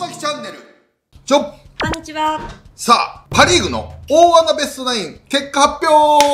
巻チャンネル。 こんにちは。 さあ、パリーグの大穴ベストナイン結果発表、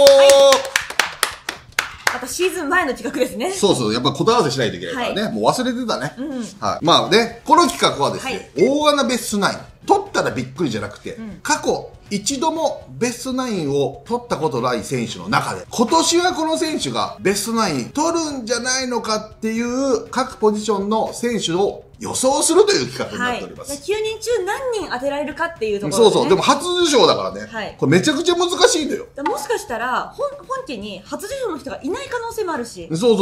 またシーズン前の企画ですね。 そうそう、やっぱ答え合わせしないといけないからね。もう忘れてたね。はい。まあね、この企画はですね、大穴ベストナイン。取ったらびっくりじゃなくて、過去一度もベストナインを取ったことない選手の中で、今年はこの選手がベストナイン取るんじゃないのかっていう各ポジションの選手を予想するという企画になっております。 9人中何人当てられるかっていうところで、ね。 そうそう。でも初受賞だからね。これめちゃくちゃ難しいんだよ。 もしかしたら、本家に初受賞の人がいない可能性もあるし。 そう。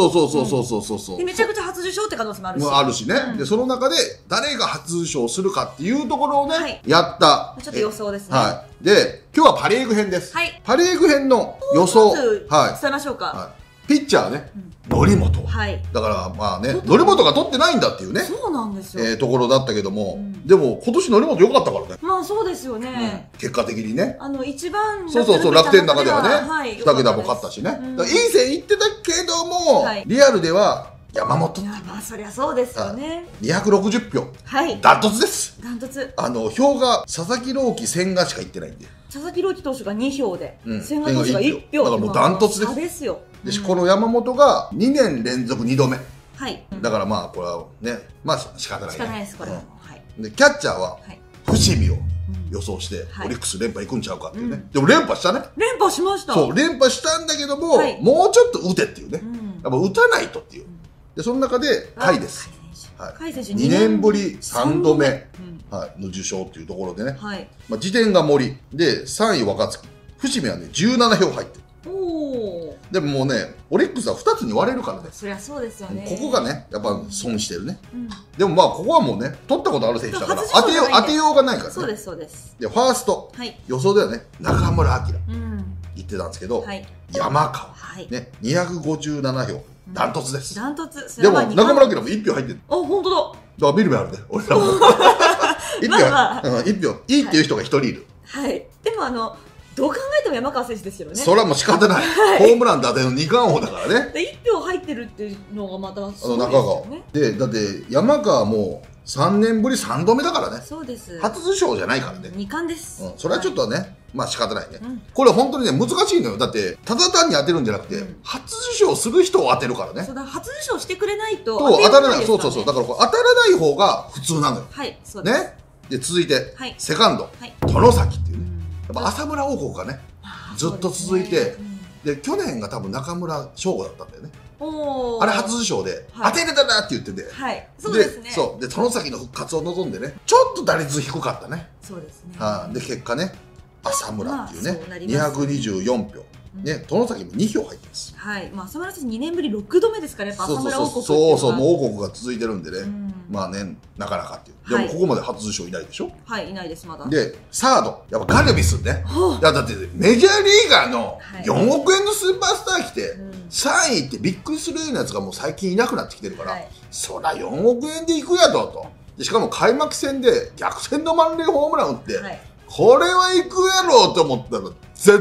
で、めちゃくちゃ初受賞って可能性もあるし。 あるしね。で、その中で誰が初受賞するかっていうところをね、やった。 ちょっと予想ですね。 はい。で、今日はパ・リーグ編です。パ・リーグ編の予想。 伝えましょうか。 ピッチャーね。則本。だからまあね、則本が取ってないんだっていうね。 そうなんですよ。 ところだったけども、でも今年則本良かったからね。 まあそうですよね。 結果的にね。 一番。 そう、楽天の中ではね、2桁も勝ったしね。いい線いってたけども、リアルでは山本。 まあそりゃそうですよね。 260票。ダントツです。 ダントツ。 票が佐々木朗希、千賀しかいってないんで。 佐々木朗希投手が2票で、千賀投手が1票。 だからもうダントツです。 ですよ。 で、この山本が2年連続2度目。だからまあ、これはね、まあ仕方ないね。 仕方ないです、これは。 で、キャッチャーは、伏見を予想して、オリックス連覇いくんちゃうかっていうね。でも連覇したね。 連覇しました。 そう、連覇したんだけども、もうちょっと打てっていうね。やっぱ打たないとっていう。で、その中で、甲斐です。 甲斐選手 2年ぶり3度目の受賞っていうところでね。次点が森。で、3位若月。伏見はね、17票入ってる。でももうね、オリックスは2つに割れるからね。 そりゃそうですよね。 ここがね、やっぱ損してるね。でもまあ、ここはもうね、取ったことある選手だから、当てようがないからね。 そうです、そうです。 で、ファースト。予想ではね、中村晃。言ってたんですけど、山川。ね、257票。ダントツです。 ダントツ。 でも、中村晃も1票入ってる。 あ、本当だ。 だから見る目あるね、俺らも。1票、いいっていう人が1人いる。 でもどう考えても山川選手ですよね。 それはもう仕方ない。ホームラン打点の2冠王だからね。 1票入ってるっていうのがまたすごいですよね。で、だって山川も3年ぶり3度目だからね。 そうです。 初受賞じゃないからね。 2冠です。 それはちょっとね、まあ仕方ないね。これ本当にね、難しいのよ。だって、ただ単に当てるんじゃなくて、初受賞する人を当てるからね。 そうだ、初受賞してくれないと当たらない。そう。だから当たらない方が普通なのよ。 そうです。 ね。で、続いて、セカンド。外崎っていうね。やっぱ浅村王国がね、ずっと続いて、で、去年が多分中村翔吾だったんだよね。あれ初受賞で、当てれたなって言ってて。 そうですね。 そう。で、外崎の復活を望んでね、ちょっと打率低かったね。 そうですね。 で、結果ね、浅村っていうね、224票。ね、外崎も2票入ってます。 浅村選手2年ぶり6度目ですからね、浅村王国。 そう、もう王国が続いてるんでね。まあね、なかなかっていう。でもここまで初受賞いないでしょ。 いないです、まだ。 で、サード。やっぱガルビスね。いや、だってメジャーリーガーの4億円のスーパースター来て、3位ってびっくりするようなやつがもう最近いなくなってきてるから、そりゃ4億円でいくやと。でしかも開幕戦で逆転の満塁ホームラン打って、これはいくやろうと思ったら、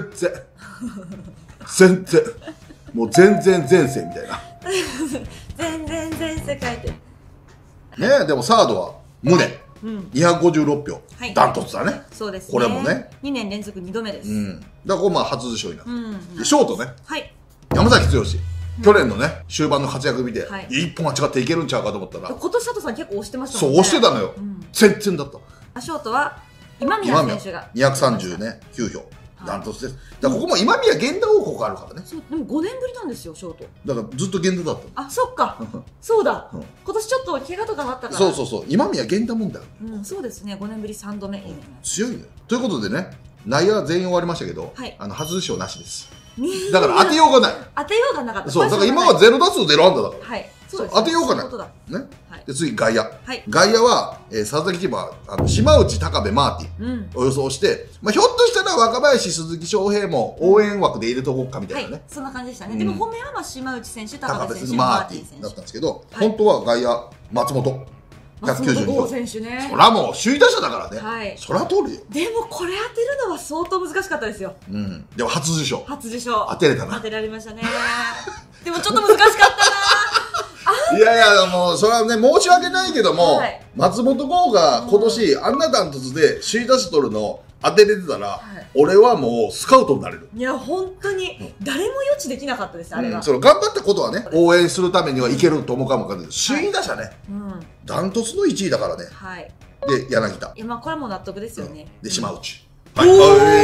全然。もう全然前世みたいな。 全然前世書いてる。 ね、でもサードは宗。256票。ダントツだね。 そうですね。 これもね。 2年連続2度目です。 だからこれまあ初受賞になる。ショートね。山崎剛。去年のね、終盤の活躍見て、一本間違っていけるんちゃうかと思ったら。 今年佐藤さん結構押してましたもんね。そう、押してたのよ。全然だった。 ショートは今宮選手が。 239票。ダントツです。だからここも今宮源田王国あるからね。 そう、でも5年ぶりなんですよ、ショート。 だからずっと源田だった。 あ、そっか。そうだ。今年ちょっと怪我とかもあったから。 そう。今宮源田問題。 そうですね。5年ぶり3度目。 強いね。ということでね、内野は全員終わりましたけど、初受賞なしです。だから当てようがない。 当てようがなかった。 そう、だから今は0打数0安打だから。当てようがない。ね。で、次、外野。外野は、佐々木チームは、島内、高部、マーティンを予想して、ひょっとしたら若林、鈴木翔平も応援枠で入れとこうかみたいなね。 そんな感じでしたね。でも本命は島内選手、高部選手、 マーティンだったんですけど、本当は外野、松本。 192号選手ね。 そらもう首位打者だからね。そら通るよ。 でもこれ当てるのは相当難しかったですよ。 でも初受賞。 初受賞。 当てれたな。 当てられましたね。でもちょっと難しかったな。アンいやいや、もう、それはね、申し訳ないけども、 はい松本剛が今年、あんなダントツで首位打者取るの当てれてたら、 はい俺はもうスカウトになれる。 いや、本当に、誰も予知できなかったです、あれは。 その頑張ったことはね、応援するためにはいけると思うかもわかんないけど、首位打者ね、 うん。 ダントツの1位だからね。 はい。 で、柳田。 いや、まあ、これも納得ですよね。 で、島内。 おー、イエーイい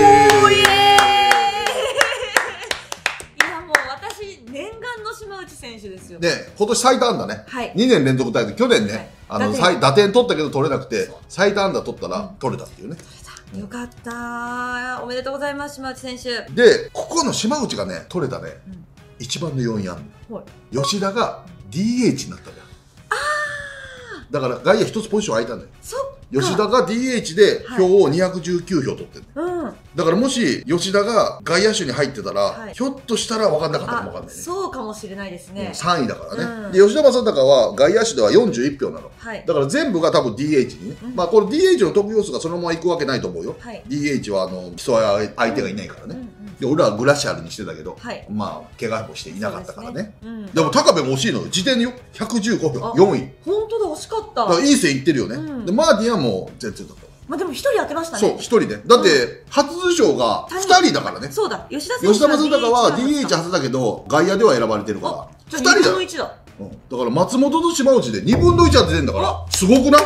や、もう私、念願の島内選手ですよ。 で、今年最多安打ね。 はい 2年連続タイトル。去年ね、打点取ったけど取れなくてそう、 最多安打取ったら取れたっていうね。 よかったー。おめでとうございます、島内選手。 で、ここの島内がね、取れたね、 うん一番の要因あるの。 はい。 吉田が DH になったんだよ。だから外野一つポジション空いたんだよ。 そっか。 吉田が DH で票を219票取ってる、 うん。 だからもし吉田が外野手に入ってたら、 はいひょっとしたら分かんなかったかも分かんないね。 そうかもしれないですね。 3位だからね、 うんで吉田正尚は外野手では41票なの。 はい。 だから全部が多分 DH にね、 うんまあこれ DH の得票数がそのままいくわけないと思うよ、 はい。 DH は競い相手がいないからね、 うんうん。 で俺らはグラシアルにしてたけど、 はい。 まあ怪我もしていなかったからね。 そうですね。うん。 でも高部も惜しいのよ、時点でよ115票あ 4位本当だ、惜しかった。 だからいい線いってるよね、 うんでマーティンはもう全然だったわ。 まあでも一人当てましたね。 そう、一人で。だって、初受賞が2人だからね。 そうだ、吉田選手吉田正尚は DH DH 初だけど、外野では選ばれてるから。 じゃあ2 二人だよ。 分の1だ。 うんだから松本と島内で2分の1当ててんだから、すごくない？ 5割。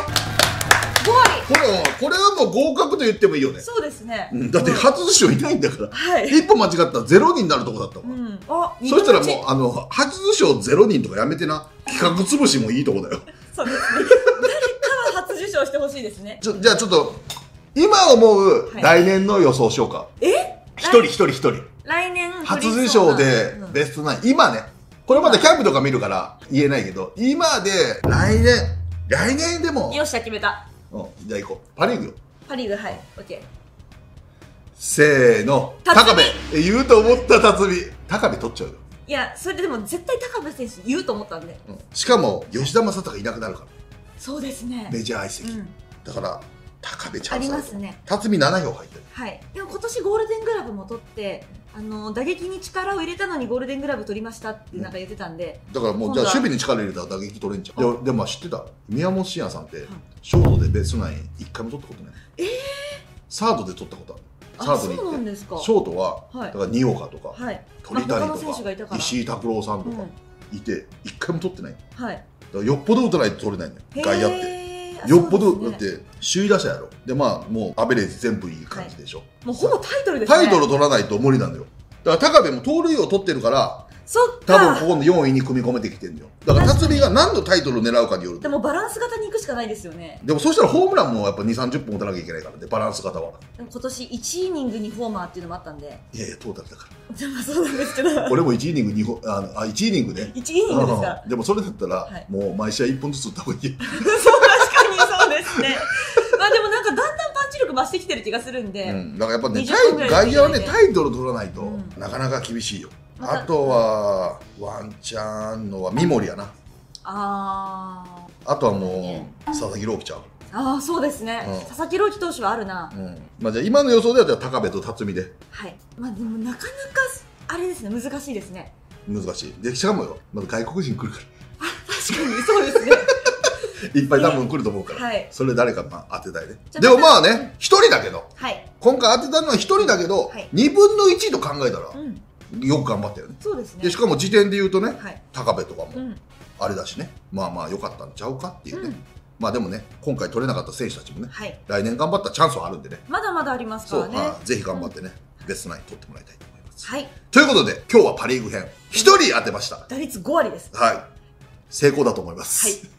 これはもう合格と言ってもいいよね。 そうですね。 うんだって初受賞いないんだから。 はい。 一歩間違ったら0人になるとこだったわ。 うん。あ、 そしたら 2分の1 もう、初受賞0人とかやめてな。企画潰しもいいとこだよ。 そうですね。誰かは初受賞してほしいですね。 じゃあちょっと、今思うはい来年の予想しようか。一人。 来年初受賞でベストナイン、今ね、これまだキャンプとか見るから言えないけど、今で来年でも、 よっしゃ、決めた。 じゃあ行こう。パ・リーグよ。 パ・リーグ、はい。オッケー。 せーの、 辰巳高部。言うと思った辰巳。高部取っちゃうよ。 いや、それでも絶対高部選手言うと思ったんで。 しかも、吉田正尚いなくなるから。 そうですね。 メジャー移籍。 うん。 だから、高部チありャンスある。 ますね。 辰巳7票入ってる。 はい。でも今年ゴールデングラブも取って、打撃に力を入れたのにゴールデングラブ取りましたってなんか言ってたんで。 だからもう、じゃあ守備に力入れたら打撃取れんじゃん。いやでも知ってた宮本慎也さんってい、 ショートでベストナイン1回も取ったことない。サードで取ったことある。サあ、 ードにそうなん行って。 ですか。 ショートは、 はいだから新岡とか、 はい。 鳥谷他の選手がいたとか、 から。 石井拓郎さんとかうんいて、1回も取ってない。だはい。 からよっぽど打たないと取れないんだよ、外野って。 へーよっぽど、だっそうですねて、首位打者やろ。で、まあ、もう、アベレージ全部いい感じでしょ。 もうほぼタイトルですね。 タイトル取らないと無理なんだよ。だから、高部も盗塁を取ってるから、 そっか。 多分ここの4位に組み込めてきてるんだよ。だから、辰巳が何のタイトルを狙うかによる。 でもバランス型に行くしかないですよね。 でも、そしたらホームランもやっぱ2、30本打たなきゃいけないからね、バランス型は。 でも今年1イニング2ホーマーっていうのもあったんで。 いやいや、トータルだから。 まあそうなんですけど。 俺も1イニング2本、1イニングね。 1イニングですか。 でもそれだったら、 はいもう毎試合1本ずつ打った方がいい。 そう、確かにそうですね。まあでもなんかだんだんパンチ力増してきてる気がするんで。 だからやっぱね、 20本ぐらい外野はね、 でタイトル取らないと、 うんなかなか厳しいよ。 またあとは、ワンチャンのは三森やな。 ああとはもう、佐々木朗希ちゃう。 ああ、そうですね。 うん佐々木朗希投手はあるな。 まあじゃあ今の予想では、じゃあ高部と辰巳で。 はい。まあでもなかなか、あれですね、難しいですね。 難しい。で、しかもよ、まだ外国人来るか確かに、そうですね。 ら。いっぱい多分来ると思うから。 はいそれ誰かまあ当てたいね。 じゃあでもまあね、1人だけど、 はい。 今回当てたのは1人だけど、 はい 2分の1と考えたら、 うん。 よく頑張ったよね。 そうですね。 でしかも時点で言うとね、 はい。 高部とかもうん。 あれだしね、まあまあ良かったんちゃうかっていうね、 うんまあでもね、今回取れなかった選手たちもね、 はい。 来年頑張ったチャンスはあるんでね、 まだまだありますかそう、 らね。 はいぜひ頑張ってね、ベストナイン取ってもらいたいと思います。 はい。 ということで、今日はパ・リーグ編、1人当てました。 打率5割です。 はい。成功だと思います。 はい。